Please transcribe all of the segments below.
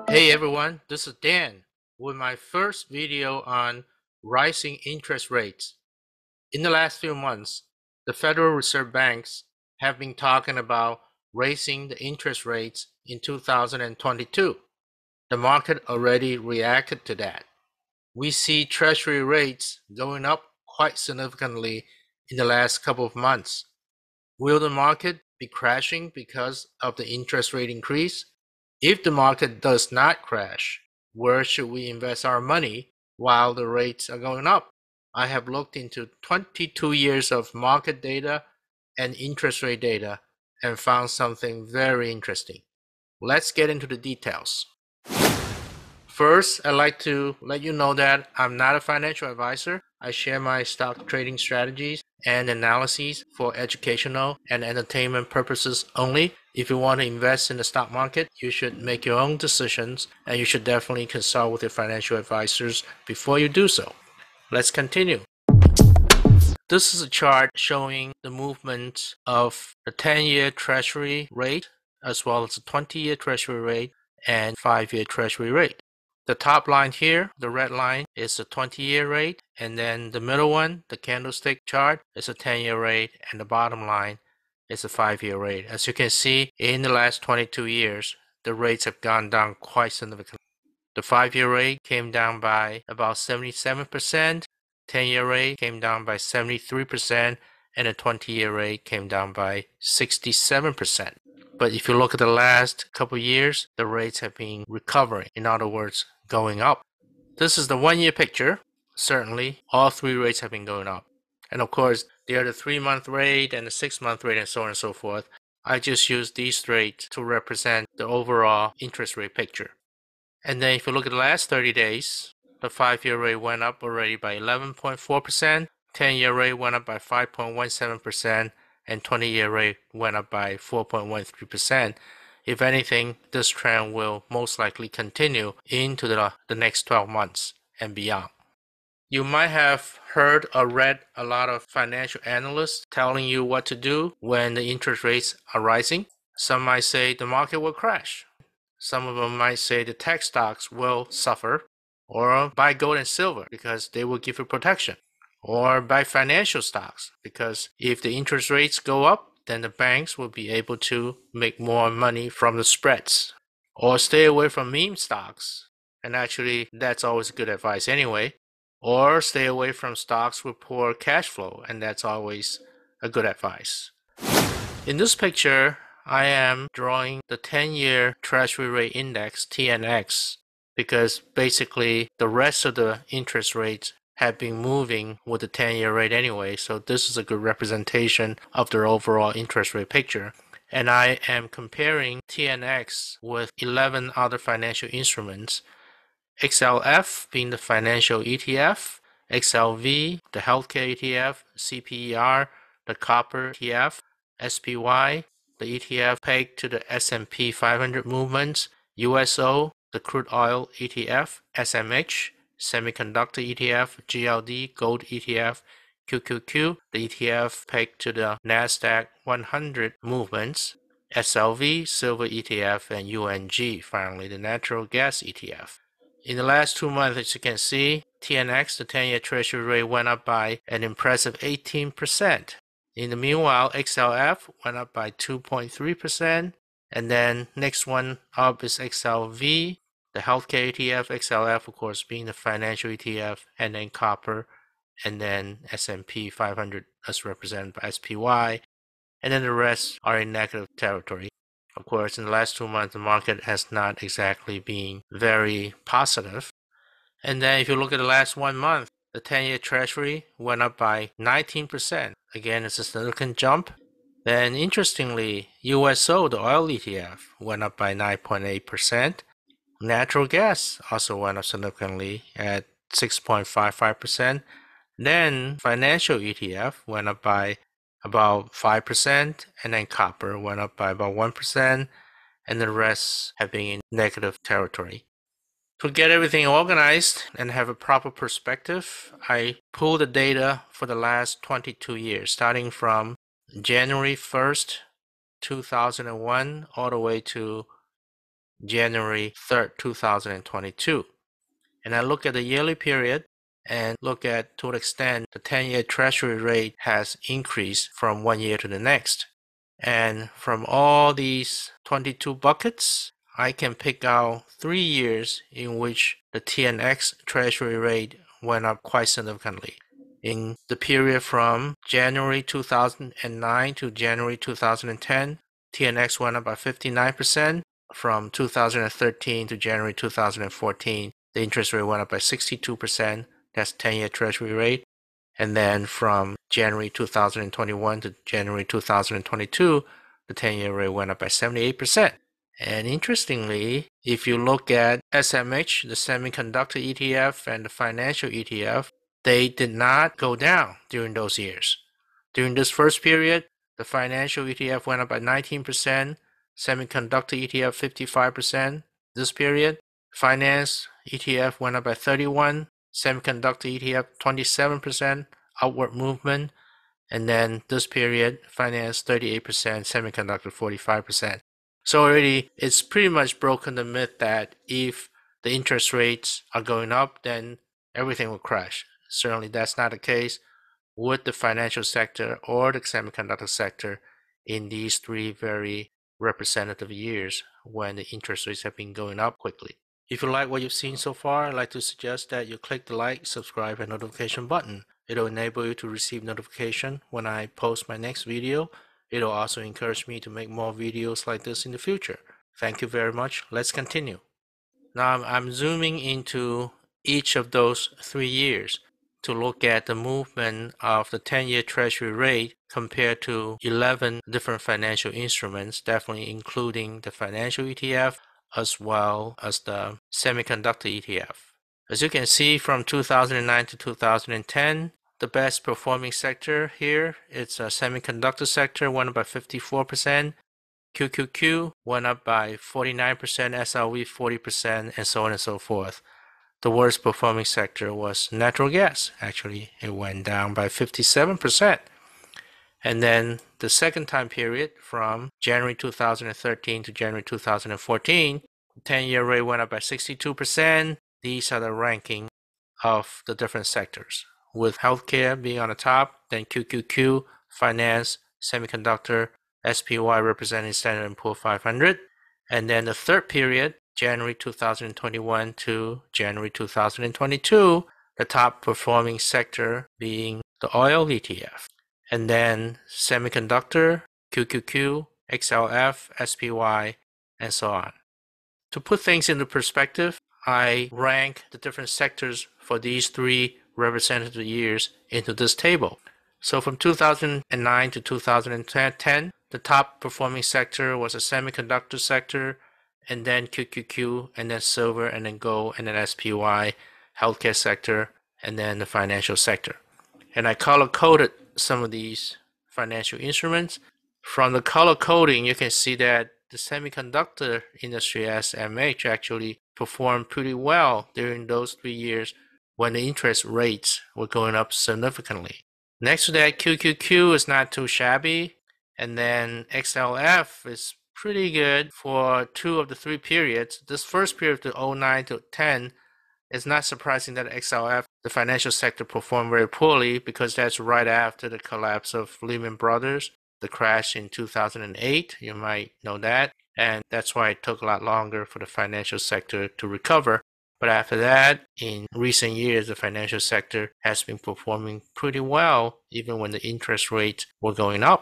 Hey everyone, this is Dan with my first video on rising interest rates. In the last few months, the Federal Reserve banks have been talking about raising the interest rates in 2022. The market already reacted to that. We see Treasury rates going up quite significantly in the last couple of months. Will the market be crashing because of the interest rate increase? If the market does not crash, where should we invest our money while the rates are going up? I have looked into 22 years of market data and interest rate data and found something very interesting. Let's get into the details. First, I'd like to let you know that I'm not a financial advisor. I share my stock trading strategies and analyses for educational and entertainment purposes only. If you want to invest in the stock market, you should make your own decisions and you should definitely consult with your financial advisors before you do so. Let's continue. This is a chart showing the movement of the 10-year Treasury rate as well as the 20-year Treasury rate and 5-year Treasury rate. The top line here, the red line, is the 20-year rate, and then the middle one, the candlestick chart, is a 10-year rate, and the bottom line is a 5-year rate. As you can see, in the last 22 years, the rates have gone down quite significantly. The 5-year rate came down by about 77%, 10-year rate came down by 73%, and the 20-year rate came down by 67%. But if you look at the last couple of years, the rates have been recovering. In other words, going up. This is the 1-year picture. Certainly, all three rates have been going up. And of course, there are the 3-month rate and the 6-month rate and so on and so forth. I just use these rates to represent the overall interest rate picture. And then if you look at the last 30 days, the 5-year rate went up already by 11.4%, 10-year rate went up by 5.17%, and 20-year rate went up by 4.13%. If anything, this trend will most likely continue into the next 12 months and beyond. You might have heard or read a lot of financial analysts telling you what to do when the interest rates are rising. Some might say the market will crash. Some of them might say the tech stocks will suffer, or buy gold and silver because they will give you protection, or buy financial stocks because if the interest rates go up, then the banks will be able to make more money from the spreads, or stay away from meme stocks. And actually, that's always good advice anyway. Or stay away from stocks with poor cash flow, and that's always a good advice. In this picture, I am drawing the 10-year Treasury rate index, TNX, because basically the rest of the interest rates have been moving with the 10-year rate anyway, so this is a good representation of the overall interest rate picture. And I am comparing TNX with 11 other financial instruments, XLF being the financial ETF, XLV, the healthcare ETF, CPER, the copper ETF, SPY, the ETF pegged to the S&P 500 movements, USO, the crude oil ETF, SMH, semiconductor ETF, GLD, gold ETF, QQQ, the ETF pegged to the NASDAQ 100 movements, SLV, silver ETF, and UNG, finally, the natural gas ETF. In the last 2 months, as you can see, TNX, the 10-year Treasury rate, went up by an impressive 18%. In the meanwhile, XLF went up by 2.3%. And then next one up is XLV, the healthcare ETF, XLF, of course, being the financial ETF, and then copper, and then S&P 500 as represented by SPY. And then the rest are in negative territory. Of course, in the last 2 months, the market has not exactly been very positive. And then if you look at the last 1 month, the 10-year Treasury went up by 19%. Again, it's a significant jump. Then interestingly, USO, the oil ETF, went up by 9.8%. Natural gas also went up significantly at 6.55%. Then financial ETF went up by about 5%, and then copper went up by about 1%, and the rest have been in negative territory. To get everything organized and have a proper perspective, I pulled the data for the last 22 years, starting from January 1st, 2001, all the way to January 3rd, 2022. And I look at the yearly period and look at to what extent the 10-year Treasury rate has increased from one year to the next. And from all these 22 buckets, I can pick out 3 years in which the TNX Treasury rate went up quite significantly. In the period from January 2009 to January 2010, TNX went up by 59%. From 2013 to January 2014, the interest rate went up by 62%. That's 10-year Treasury rate. And then from January 2021 to January 2022, the 10-year rate went up by 78%. And interestingly, if you look at SMH, the semiconductor ETF, and the financial ETF, they did not go down during those years. During this first period, the financial ETF went up by 19%, semiconductor ETF 55%. This period, finance ETF went up by 31%, semiconductor ETF 27% upward movement, and then this period, finance 38%, semiconductor 45%. So already it's pretty much broken the myth that if the interest rates are going up, then everything will crash. Certainly that's not the case with the financial sector or the semiconductor sector in these 3 very representative years when the interest rates have been going up quickly. If you like what you've seen so far, I'd like to suggest that you click the like, subscribe, and notification button. It'll enable you to receive notification when I post my next video. It'll also encourage me to make more videos like this in the future. Thank you very much. Let's continue. Now I'm zooming into each of those 3 years to look at the movement of the 10-year Treasury rate compared to 11 different financial instruments, definitely including the financial ETF as well as the semiconductor ETF. As you can see, from 2009 to 2010, the best performing sector here is a semiconductor sector, went up by 54%. QQQ went up by 49%, SLV 40%, and so on and so forth. The worst performing sector was natural gas. Actually, it went down by 57%. And then the second time period, from January 2013 to January 2014, the 10-year rate went up by 62%. These are the ranking of the different sectors, with healthcare being on the top, then QQQ, finance, semiconductor, SPY representing Standard & Poor's 500. And then the third period, January 2021 to January 2022, the top performing sector being the oil ETF. And then semiconductor, QQQ, XLF, SPY, and so on. To put things into perspective, I rank the different sectors for these 3 representative years into this table. So from 2009 to 2010, the top performing sector was the semiconductor sector, and then QQQ, and then silver, and then gold, and then SPY, healthcare sector, and then the financial sector. And I color-coded some of these financial instruments. From the color coding, you can see that the semiconductor industry, SMH, actually performed pretty well during those 3 years when the interest rates were going up significantly. Next to that, QQQ is not too shabby, and then XLF is pretty good for 2 of the 3 periods. This first period, to 09 to 10, it's not surprising that XLF, the financial sector, performed very poorly because that's right after the collapse of Lehman Brothers, the crash in 2008. You might know that. And that's why it took a lot longer for the financial sector to recover. But after that, in recent years, the financial sector has been performing pretty well, even when the interest rates were going up.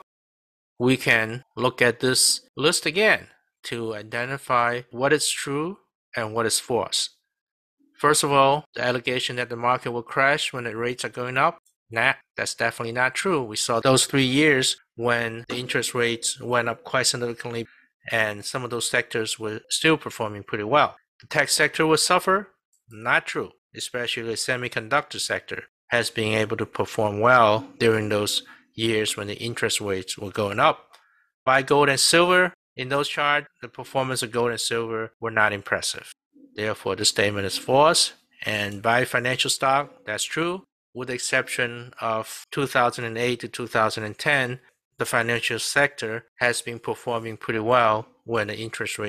We can look at this list again to identify what is true and what is false. First of all, the allegation that the market will crash when the rates are going up, that's definitely not true. We saw those 3 years when the interest rates went up quite significantly, and some of those sectors were still performing pretty well. The tech sector will suffer? Not true, especially the semiconductor sector has been able to perform well during those years when the interest rates were going up. Buy gold and silver, in those charts, the performance of gold and silver were not impressive. Therefore, the statement is false. And buy financial stock, that's true. With the exception of 2008 to 2010, the financial sector has been performing pretty well when the interest rates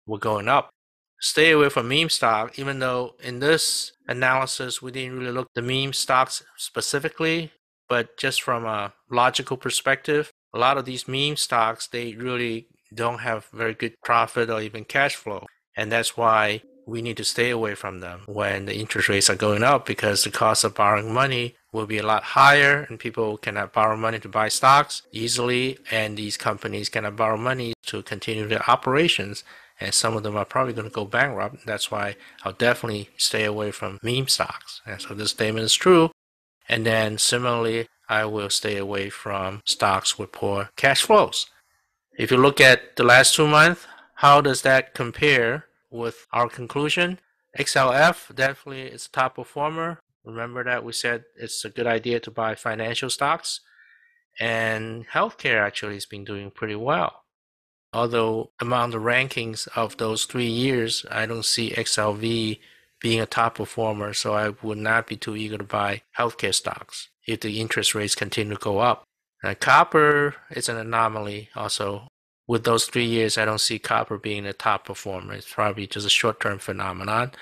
were going up. Stay away from meme stock, even though in this analysis we didn't really look at the meme stocks specifically, but just from a logical perspective, a lot of these meme stocks, they really don't have very good profit or even cash flow. And that's why we need to stay away from them when the interest rates are going up, because the cost of borrowing money will be a lot higher and people cannot borrow money to buy stocks easily, and these companies cannot borrow money to continue their operations, and some of them are probably going to go bankrupt. That's why I'll definitely stay away from meme stocks. And so this statement is true. And then similarly, I will stay away from stocks with poor cash flows. If you look at the last 2 months, how does that compare with our conclusion? XLF definitely is a top performer. Remember that we said it's a good idea to buy financial stocks. And healthcare actually has been doing pretty well. Although among the rankings of those 3 years, I don't see XLV being a top performer, so I would not be too eager to buy healthcare stocks if the interest rates continue to go up. Copper is an anomaly also. With those 3 years, I don't see copper being a top performer. It's probably just a short-term phenomenon.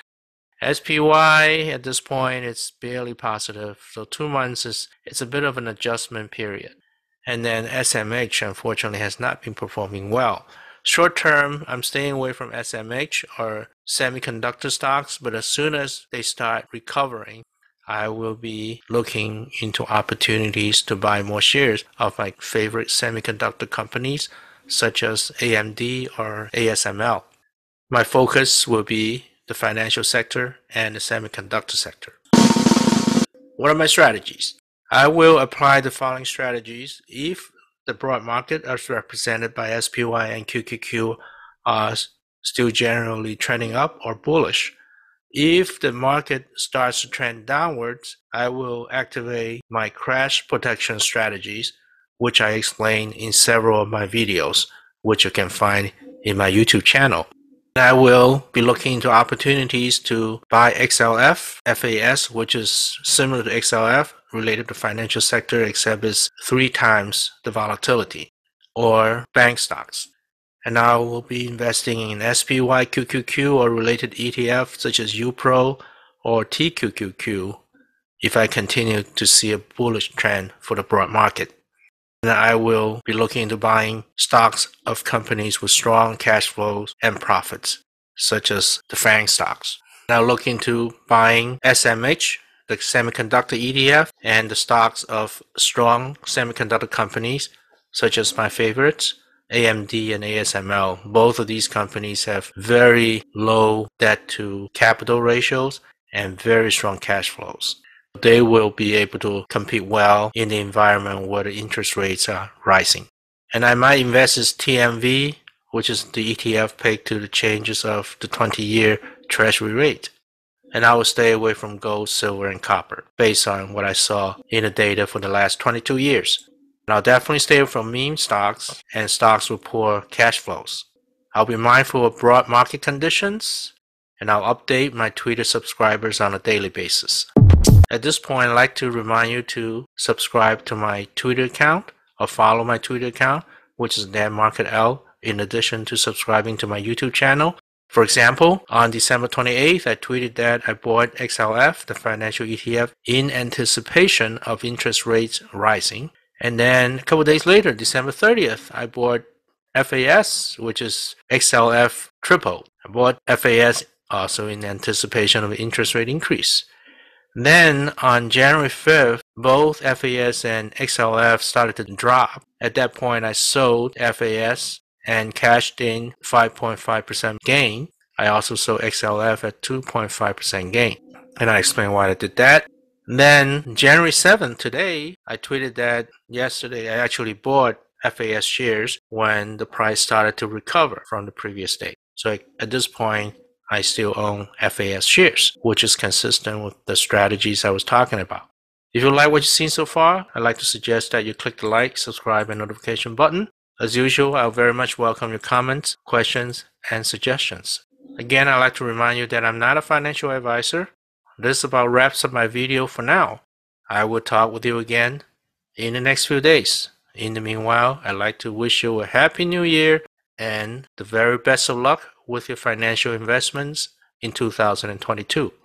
SPY at this point, it's barely positive. So 2 months it's a bit of an adjustment period. And then SMH unfortunately has not been performing well. Short term, I'm staying away from SMH or semiconductor stocks, but as soon as they start recovering, I will be looking into opportunities to buy more shares of my favorite semiconductor companies, such as AMD or ASML. My focus will be the financial sector and the semiconductor sector. What are my strategies? I will apply the following strategies if the broad market, as represented by SPY and QQQ, are still generally trending up or bullish. If the market starts to trend downwards, I will activate my crash protection strategies, which I explain in several of my videos, which you can find in my YouTube channel. I will be looking into opportunities to buy XLF, FAS, which is similar to XLF, related to financial sector, except it's 3 times the volatility, or bank stocks. And I will be investing in SPY, QQQ, or related ETF such as UPRO or TQQQ if I continue to see a bullish trend for the broad market. And I will be looking into buying stocks of companies with strong cash flows and profits, such as the FANG stocks. Now look into buying SMH, the semiconductor ETF, and the stocks of strong semiconductor companies, such as my favorites, AMD and ASML. Both of these companies have very low debt to capital ratios and very strong cash flows. They will be able to compete well in the environment where the interest rates are rising. And I might invest in TMV, which is the ETF pegged to the changes of the 20-year treasury rate. And I will stay away from gold, silver, and copper based on what I saw in the data for the last 22 years. And I'll definitely stay away from meme stocks and stocks with poor cash flows. I'll be mindful of broad market conditions, and I'll update my Twitter subscribers on a daily basis. At this point, I'd like to remind you to subscribe to my Twitter account or follow my Twitter account, which is NetMarketL, in addition to subscribing to my YouTube channel. For example, on December 28th, I tweeted that I bought XLF, the financial ETF, in anticipation of interest rates rising. And then a couple days later, December 30th, I bought FAS, which is XLF triple. I bought FAS also in anticipation of an interest rate increase. Then on January 5th, both FAS and XLF started to drop. At that point, I sold FAS and cashed in 5.5% gain. I also sold XLF at 2.5% gain. And I explained why I did that. Then January 7th, today, I tweeted that yesterday I actually bought FAS shares when the price started to recover from the previous day. So at this point, I still own FAS shares, which is consistent with the strategies I was talking about. If you like what you've seen so far, I'd like to suggest that you click the like, subscribe, and notification button. As usual, I'll very much welcome your comments, questions, and suggestions. Again, I'd like to remind you that I'm not a financial advisor. This about wraps up my video for now. I will talk with you again in the next few days. In the meanwhile, I'd like to wish you a happy new year and the very best of luck with your financial investments in 2022.